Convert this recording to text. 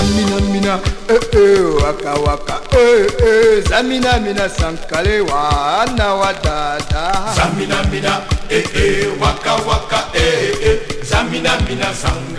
Zamina mina waka waka zamina mina sankale wana wadada. Zamina mina waka waka zamina mina sankale.